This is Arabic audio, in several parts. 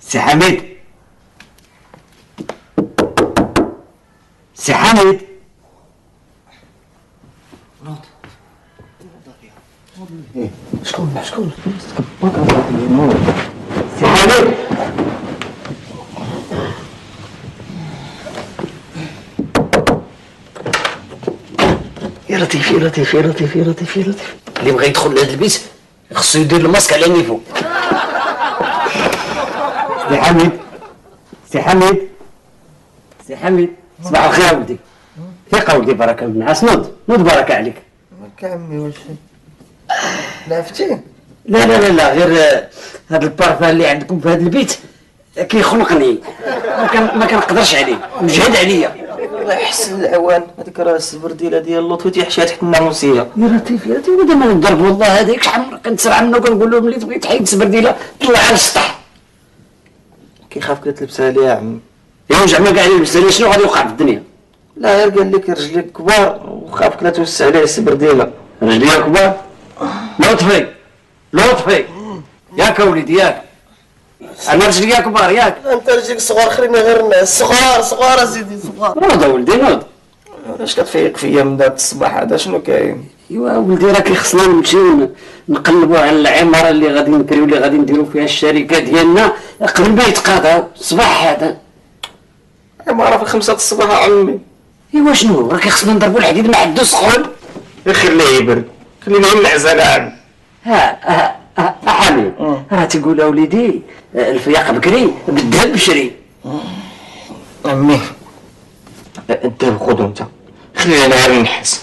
سي حميد، سي حميد. شكون سي حميد؟ يا لطيف يا لطيف يا لطيف يا لطيف يا لطيف، اللي بغى يدخل لهذا البيت خصو يدير الماسك على نيفو. سي حميد، سي حميد، سي حميد، صباح الخير ولدي. ثقة ولدي، بركة بالنعاس. نوض نوض، بركة عليك. مالك عمي واش لعفتي؟ لا لا لا لا، غير هذا البارفان اللي عندكم في هذا البيت كيخنقني، ما كنقدرش عليه، مجهد عليا. الله يحسن العوان، هذيك راه السبرديله ديال لطفي تيحشيها تحت الناموسيه. يا لطيف يا لطيف، ودابا نضرب والله هذاك شحال من كنتسرع منه وكنقول له ملي تبغي تحيد السبرديله طلع على السطح. كيخاف كي تلبسها ليا عمي. يا زعما كاع اللي لبس لي شنو غادي يوقع في الدنيا؟ لا غير قال لك رجليك كبار وخافك لا توسع عليه السبرديله. رجليا كبار؟ لطفي لطفي ياك وليدي ياك، انا رجليا كبار ياك. انت رجليك صغار، خلينا غير الناس صغار صغار ازيدي صغار. نوض ولدي نوض. علاش كتفيق فيا من ذات الصباح هذا؟ شنو كاين؟ ايوا ولدي راه كيخصنا نمشيو نقلبوا على العماره اللي غادي نكريو، اللي غادي نديروا فيها الشركه ديالنا قبل ما يتقاضاو الصباح هذا. عماره في 5 الصباح عمي. ايوا شنو راه كيخصنا نضربوا الحديد ما عندو سخون. خليه يبرد، خلينا غير نعزل عمي. ها حميد، راه تيقول وليدي الفياق بكري بالذهب بشري. عمي الذهب خذو انت، خلينا غير نحس.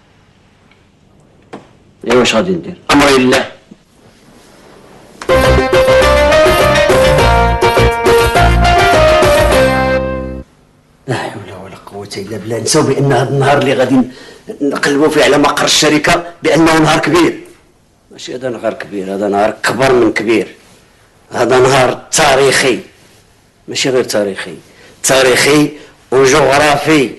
ايوا واش غادي ندير؟ امري لله. لا حول ولا قوة الا بالله. نساو بان هذا النهار اللي غادي نقلبوا فيه على مقر الشركة بانه نهار كبير. ماشي هذا نهار كبير، هذا نهار كبر من كبير. هذا نهار تاريخي، ماشي غير تاريخي، تاريخي وجغرافي.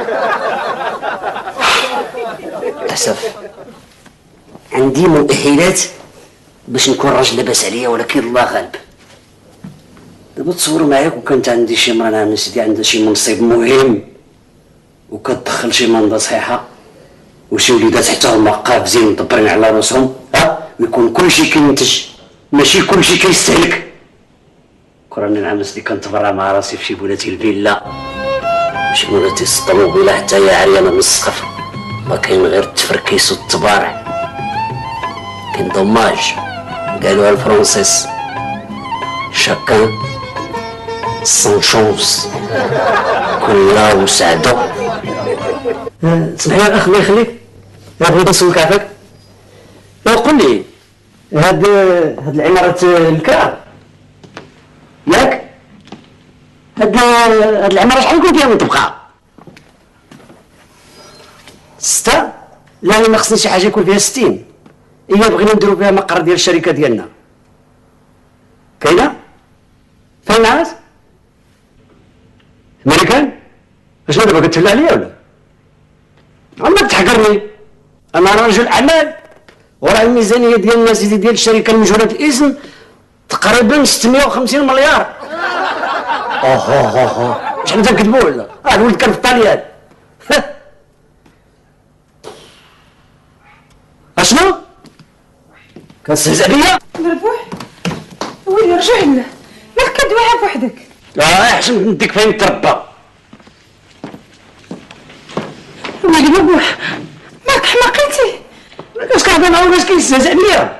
للأسف عندي مؤهلات باش نكون راجل لاباس عليا، ولكن الله غالب. دابا تصوروا معايا كون كانت عندي شي مرة نعم سيدي عندها شي منصب مهم وكتدخل شي منضة صحيحة وشي وليدات حتى هما قافزين مدبرين على راسهم، ويكون كلشي كينتج ماشي كلشي كيستهلك. كراني نعم سيدي كنتبرع مع راسي في شي بولاتي الفيلا، شي بولاتي الطوموبيله حتى هي عريانة من السقف، ما كاين غير التفركيس والتبارع. كاين دوماج قالوها الفرونسيس، شاكان سون شونس، كل وسعدو. اسمح لي الاخ الله يخليك، بغيت نسولك عافاك، قول لي هاد العمارة الكرا ياك؟ هاد العمارة شحال يكون فيها من طبقة؟ 6؟ لا انا ما خصني شي حاجة يكون فيها 60. إلا بغينا نديرو فيها مقر ديال الشركة ديالنا. كاينة؟ فين الناس؟ أمريكان؟ اشنو دابا كتهلا عليا ولا؟ عمرك تحقرني، أنا رجل أعمال، وراه الميزانية ديالنا سيدي ديال الشركة المجهولة الاسم تقريبا 650 مليار. شحال تنكذبوا ولا؟ الولد كان في الطاليان. اشنو؟ كنستهزأ بيا؟ مربوح ويلي رجع لنا، مالك كدويها بوحدك؟ احسن نديك فين تربى. ويلي مربوح مالك حماق انتي؟ كاش كنهضر معاه باش كيستهزأ بيا.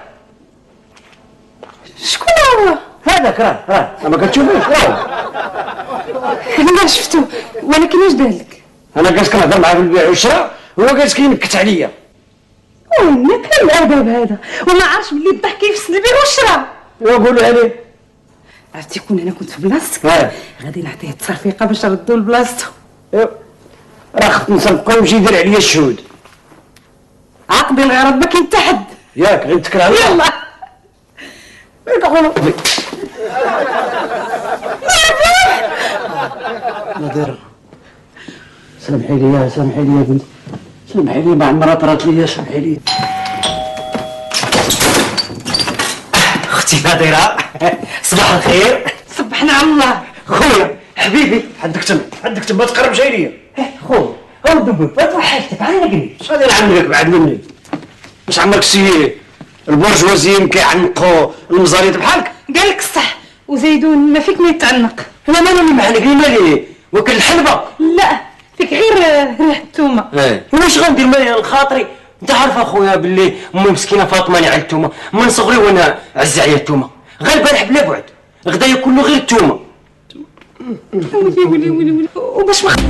شكون هو؟ هذاك راه ما كتشوفوش راه. لا شفتو، ولكن اش دارلك؟ انا كاش كنهضر معاه في البيع والشراء هو كاش كينكت عليا. وانا كان الادب هذا وما عرفش بلي الضحك يفسد البيع والشراء. وقولوا عليه عرفتي كون انا كنت في بلاصتك غادي نعطيه التصرفيقه باش نردو لبلاصتو. راه خص نصفقو ويمشي يدير عليا الشهود. عقبي غير ربك يتحد ياك غير نتكل عليا. يلا نادر سامحي لي سامحي لي يا بنتي، سامحي لي ما عمرها طرات لي، سامحي لي. اختي نادرة صباح الخير. صبح حنا على الله. خويا حبيبي عندك تما تقرب شي ليا. خويا اودي بوك ما توحشتك عنقني. اش غادي نعملك بعد مني؟ واش عمرك سي البرجوازيين كيعنقوا المزاريط بحالك؟ قال لك الصح وزيدون ما فيك ما يتعنق. انا ماني محنقني مالي وكل الحلبه. لا فيك غير ريحه الثومه. واش غندير مالي لخاطري؟ انت عارف اخويا باللي امي مسكينه فاطمه اللي على الثومه من صغري وانا عز عليا الثومه. غير البارح بلا بعد غدا ياكل له غير الثومه. ولي وباش ما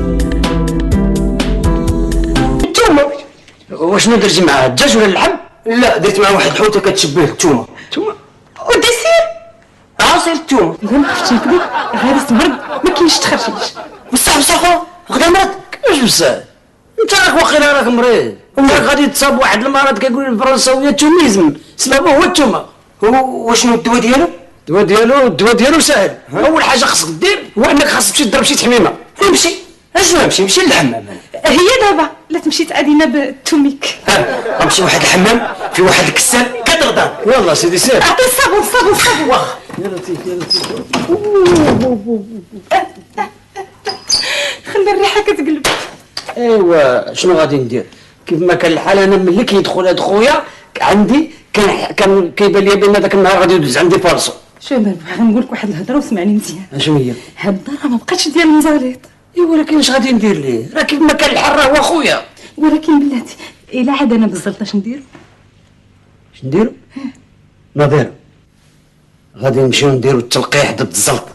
الثومه واشنو درتي معاه؟ الدجاج ولا اللحم؟ لا درت معاه واحد الحوته كتشبه الثومه. وديسير عصير الثومه. الا ما خفتش نكذب غارس مرض ما كاينش تخرجيش. بصح اخويا غدا مرض كيفاش بصح؟ انت راك واخيرا راك مريض وراك غادي تصاب واحد المرض كيقولوا الفرنساويه توميزم سببه هو الثومه. وشنو الدواء ديالو؟ الدواء ديالو ساهل. اول حاجه خصك دير هو انك خاصك تمشي تضرب شي تحميمه. امشي اشنو امشي للحمام. هي دابا لا تمشي تعادينا بالتوميك. غنمشي واحد الحمام في واحد الكسان كدردان. يلا سيدي سير. اعطي الصابون واخا يا لطيف خلي الريحه كتقلب. ايوا شنو غادي ندير؟ كيف ما كان الحال انا ملي كيدخل هاد خويا عندي كان كيبان لي بان داك النهار غادي يدوز عندي فالصو. شوف غنقول لك واحد الهضره وسمعني مزيان. اشنو هي؟ هاد الدار ما بقاتش ديال المزاريط. ايوا ولكن اش غادي ندير ليه؟ راه كيف ما كان الحال راه هو خويا. ولكن بلاتي الا عاد انا بالزلط اش نديرو؟ نظير غادي نمشيو نديرو التلقيح ضد الزلط.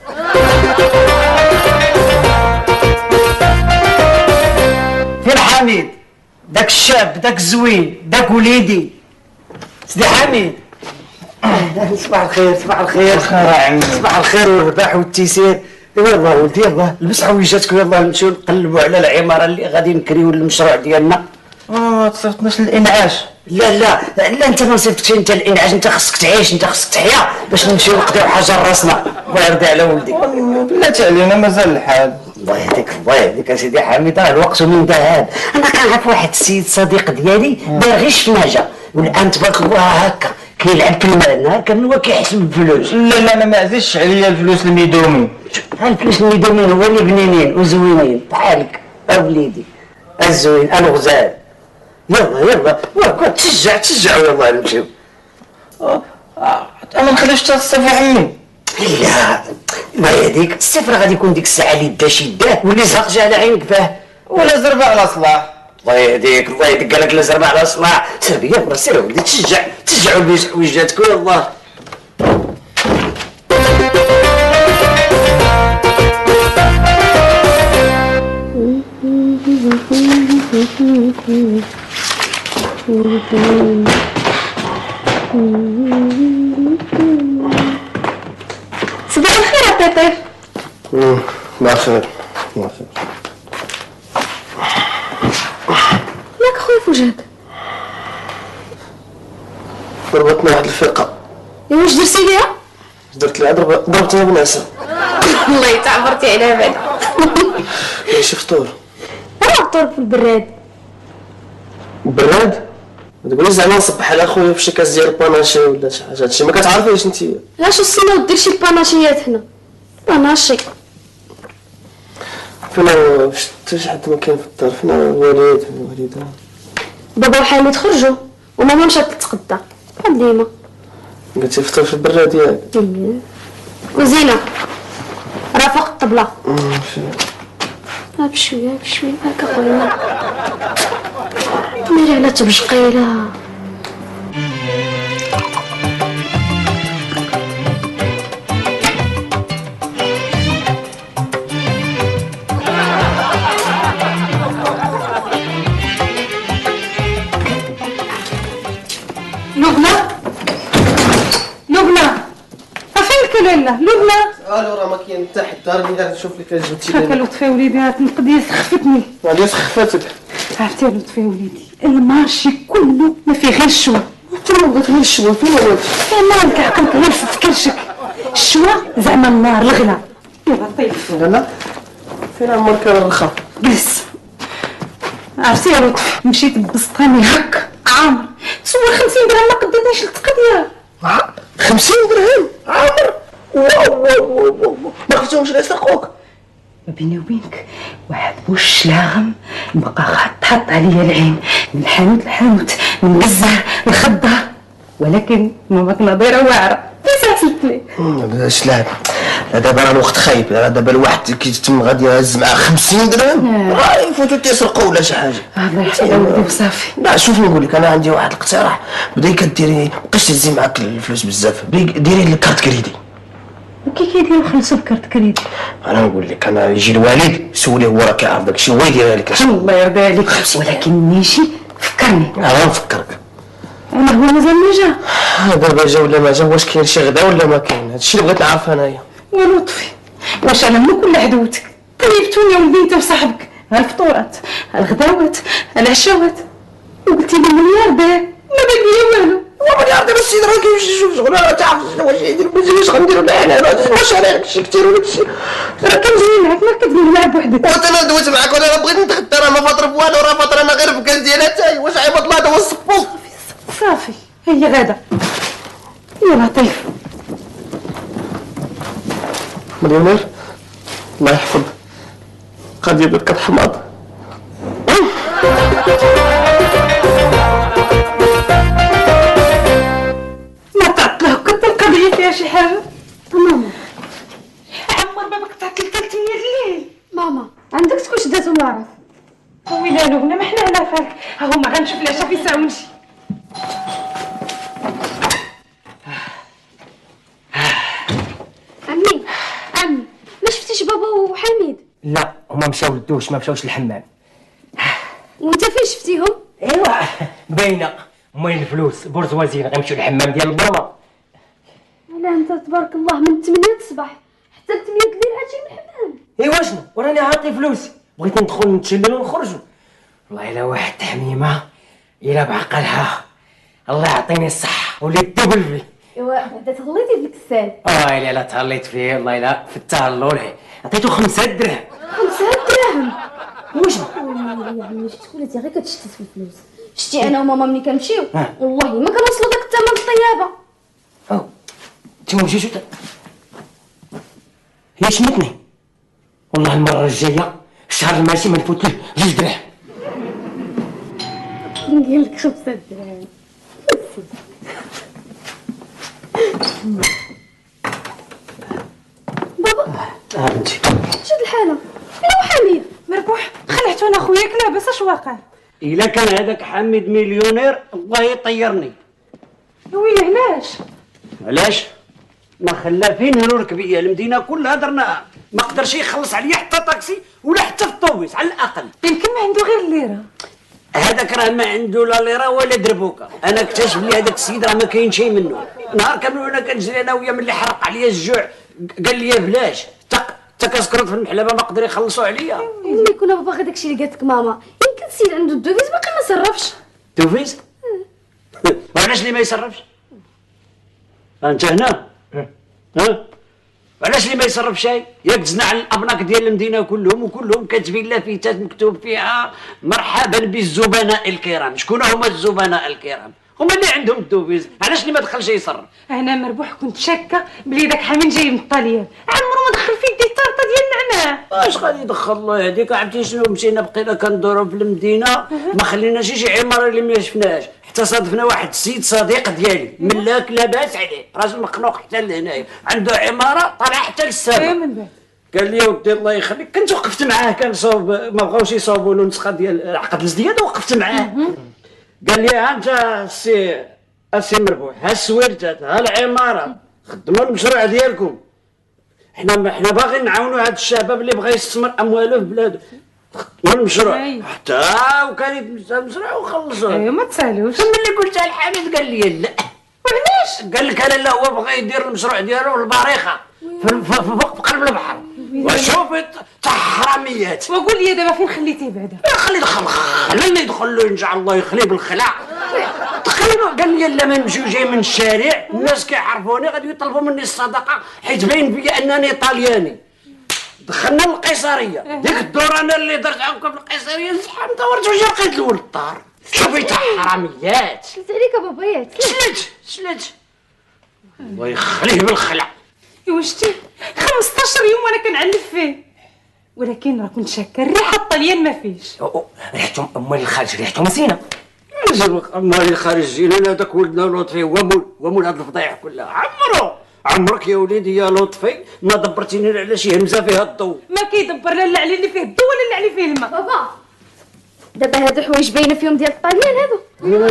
فين حميد؟ داك الشاب داك الزوين داك وليدي سيدي حميد. صباح الخير صباح الخير والرباح والتيسير. يلا ولدي يلا لبس حويجاتك ويلا نمشيو نقلبوا على العماره اللي غادي نكريو المشروع ديالنا. ما تصيفطناش للانعاش. لا انت ما صيفطكش انت الانعاش. انت خصك تعيش انت خصك تحيا باش نمشيو نقضيو حاجه لراسنا. الله يرضي على ولدي. بلاتي علينا مازال الحال. الله يهديك اسيدي حميد راه الوقت من ذهب. انا كنعرف واحد السيد صديق ديالي دار غير الشماجه والان تبارك الله هكا كيلعب في المال هكا هو كيحسب الفلوس. لا انا ما عزيزش عليا الفلوس الميدومين. الفلوس الميدومين هو اللي بنينين وزوينين بحالك وليدي الزوين الغزال. يلا تشجع يلا نمشيو. انا نخليش حتى الصيف عمي. لا ما يهديك الصيف راه غادي يكون ديك الساعه اللي دا شداه واللي زهق جا على عينك فاه. ولا زربه على صلاح. الله يهديك قال لك لا زربه على صلاح. سير يلا سير ولدي تشجعوا بوجهاتكم يلا. صباح الخير يا بيبي. بخير ياك خويا فوجاك ضربتنا واحد الفقه. واش درتي ليها؟ درت لها ضربتها بنعسه. والله تعبرتي على بالي. ماشي فطور. راه الطور في البراد. براد؟ ما تقوليش زعما نصبح على خويا بشي كاس ديال الباناشي ولا شي حاجه. هادشي ما كتعرفيش انت. علاش وصلنا ودير شي باناشيات هنا؟ باناشي فين شفتي شي حد ما كاين في الدار؟ فين الوالد الوالده؟ بابا وحامد خرجوا وماما مشات تتغدى بحال ديما. قلتي فطور في البراد ياك؟ وزينه راه فوق الطبله. بشويه هكا خويا ميري على تبشقيله. لبنى افينك لاله لبنى. الو راه ما كاين حتى حد. دار اللي غادي نشوف لك جبتي هكا لطفي وليدي هاد القضيه سخفتني. علاش خفتك؟ عرفتي يا لطفي وليدي المارشي كله ما فيه غير الشوا. فين بغيت غير الشوا؟ فين بغيت؟ مالك عقلك غير في كرشك. الشوا زعما النار الغلا. يا لطيف لا فين عمرك الرخا؟ جلس. عرفتي يا لطفي مشيت بسطاني هكا عامر تصور 50 درهم ما قديتهاش للتقضيه. 50 درهم عامر؟ ما خفتهمش لا يسرقوك؟ بيني وبينك واحد وش لاغم بقى حط عليا العين من حانوت لحانوت من الزهر للخضار، ولكن ماماك نظيره واعره سالتني. اش لعب دابا راه الوقت خايب، دابا الواحد كيتم غادي يهز معاه 50 درهم راه يفوتوا تيسرقوا ولا شي حاجه. الله يحفظ ولدي وصافي. لا شوف نقول لك، انا عندي واحد الاقتراح. بداي كديري مابقاش تهزي معاك الفلوس بزاف، ديري الكارت كريدي. كي كيديروا خلصوا الكارت كريدي؟ انا نقول لك، انا يجي الوالد سوليه هو راه كيعرف داكشي هو يديرها لك. الله يرضي عليك، ولكن نيجي فكرني. انا نفكرك. انا هو مازال ما جا. دابا جا ولا ما جا، واش كاين شي غدا ولا ما كاين؟ هادشي اللي بغيت نعرف انايا. يا لطفي، واش انا من كل عدوتك طيبتوني يا ولدي انت وصاحبك، ها الفطورات ها الغداوات ها العشاوات، وقلتي لي ملياردير ما باقي لي والو. هو ملياردير السيد راه كيمشي يشوف شغل، راه تعرف واش يدير واش غنديرو حنا، واش عليك شي كثير ولا شي. راه كنجري معاك ما كتقول نلعب بوحدك. وانا دويت معاك وانا بغيت نتغدى، راه ما فاطر بوالو، راه فاطر انا غير في كاس ديالها تاي. واش عيب الله هذا هو الصفو. صافي هي غاده يا لطيف. مليونير الله يحفظ، غادي يبدا كتحماض. ما تعطله كنت القضيه فيها شي حاجه. ماما عمر باباك تعطل 3 الليل. ماما عندك تكون شداتو العرف. ويلا لونا ما حنا على فالك، ها هما غنشوف العشاء في ساعه ونمشي. عمي ما شفتيش بابا وحميد؟ لا هما مشاو للدوش، ما مشاوش للحمام. وانت فين شفتيهم؟ ايوا باينه، ماين الفلوس برزوازين غيمشيو للحمام ديال البرمه. لا انت تبارك الله من 8 الصباح حتى ل 8 الليل عاد جاي من الحمام. ايوا شنو وراني عاطي فلوسي، بغيت ندخل نتشلل ونخرجوا. والله الا واحد حميمه الا بعقلها الله يعطيني الصحه وليت دبل فيه. ايوا بعدا تغليتي في الكسال. الا لا تهليت فيه والله الا في التهلل عطيتو 5 دراهم. 5 دراهم؟ وشنو؟ يا عمي شفت ولاتي غير كتشتت في الفلوس. شتي انا وماما ملي كنمشيو والله ما كنوصلوا داك الثمن الطيابه. نتوما مشيتو هي شمتني والله. المره الجايه الشهر الماشي ما نفوت ليه 2 دراهم. نقول لك 5 دراهم. بابا بنتي شد الحاله انا وحميد مربوح خلعتو انا خوياك لاباس اش واقع؟ الا كان هذاك حميد مليونير الله يطيرني. يا ويلي علاش؟ علاش؟ ما خلا فين نركب بيا المدينه كلها درناها، ما قدرش يخلص عليا حتى طاكسي ولا حتى في الطوبيس على الاقل. يمكن ما عنده غير الليره. هذاك راه ما عنده لا ليره ولا دربوكه. انا اكتشف لي هذاك السيد راه ما كاين شيء منه. نهار كامل وانا كنجري انا وياه ملي حرق عليا الجوع قال لي بلاش حتى كسكرت في المحلبه ما قدروا يخلصوا عليا. ملي يكون بابا غير داكشي اللي قالت لك ماما، يمكن السيد عنده الدوفيز باقي ما صرفش. توفيز؟ وعلاش اللي ما يصرفش؟ انت هنا؟ ها؟ علاش اللي ما يصرف شيء؟ ياك دزنا على الابناك ديال المدينه كلهم وكلهم كاتبين لافتات مكتوب فيها مرحبا بالزبناء الكرام. شكون هما الزبناء الكرام؟ هما اللي عندهم الدوفيز. علاش اللي ما دخلش يصرف؟ انا مربوح كنت شاكه بلي داك حميد جاي من الطليان، عمرو ما دخل في يديه طارطه ديال النعناع. اش غادي يدخل الله يهديك؟ عرفتي شنو؟ مشينا بقينا كندورو في المدينه ما خليناش شي عماره اللي ما شفناهاش، حتى صادفنا واحد السيد صديق ديالي ملاك لاباس عليه، راجل مخنوق حتى لهنايا، عنده عماره طالعه حتى للسما. من بعد قال لي ودي الله يخليك، كنت وقفت معاه كان صوب ما بغاوش يصاوبوا له نسخه ديال عقد الازدياد وقفت معاه. قال لي ها انت السي مربوح، ها السويرتات ها العماره، خدموا المشروع ديالكم. حنا باغيين نعاونوا هاد الشباب اللي بغى يستثمر امواله في بلاده. خدموا المشروع حتى وكان يتمشى المشروع وخلصوه. ايوا ما تسالوش. ملي قلت الحميد قال لي لا. وعلاش؟ قال لك انا لا، هو بغى يدير المشروع ديالو في البريخه في قلب البحر. وشوف تاع حراميات. وقول لي دابا فين خليتيه بعدا؟ خلي خلينا يدخل له ان شاء الله يخليه بالخلع. تخيلوا قال لي لا ما نمشيو جاي من الشارع الناس كيعرفوني غادي يطلبوا مني الصدقه حيت باين بيا انني طالياني. دخلنا للقيصريه، ديك الدور انا اللي درت هكا في القيصريه زحام دورت وجا لقيت الاول الدار. شوفي تاع حراميات. سلت عليك بابا ياك. سلت الله يخليه بالخلع. ايوا وشتي 15 يوم وانا كنعلف فيه، ولكن راه كنت شاكه الريحه الطليان ما فيش. ريحتهم امال الخارج ريحتهم زينه. امال الخارج زينه هذاك ولدنا لطفي هو مول هاد الفضايح كلها. عمرك يا وليدي يا لطفي ما دبرتيني على شي همزه فيها الضوء. ما كيدبر لا على اللي فيه الضو ولا على اللي فيه الماء. بابا دابا هادو حوايج باينه فيهم ديال الطليان هادو.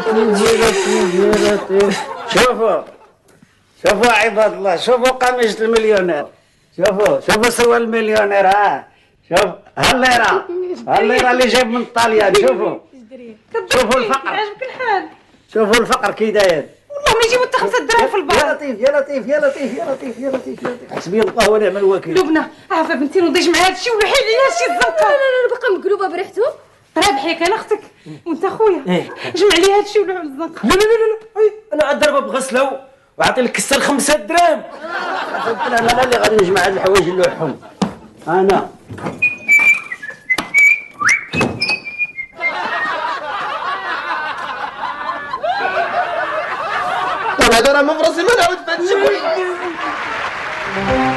يا لطيف شوفوا عباد الله، شوفوا قميص المليونير، شوفوا سوى المليونير. شوف هالليره اللي جايب من الطاليان. شوفوا الفقر، عجبك الحال؟ شوفوا الفقر كي داير. والله ما يجيبوا حتى 5 دراهم في البار. يا لطيف حسبي الله ونعم الوكيل. لبنى عافا بنتي نضيج مع هادشي ولا حيل عليها شي الزنقه. لا باقا مقلوبه بريحته. رابحيك انا اختك وانت خويا. جمع لي هادشي ولا الزنقه. لا انا عاد ضربه بغسله وعطي لك كسر 5 دراهم. انا اللي غادي نجمع هاد الحوايج اللوحهم انا. هذا راه مفرسي ما نعاود فهاد الشيء.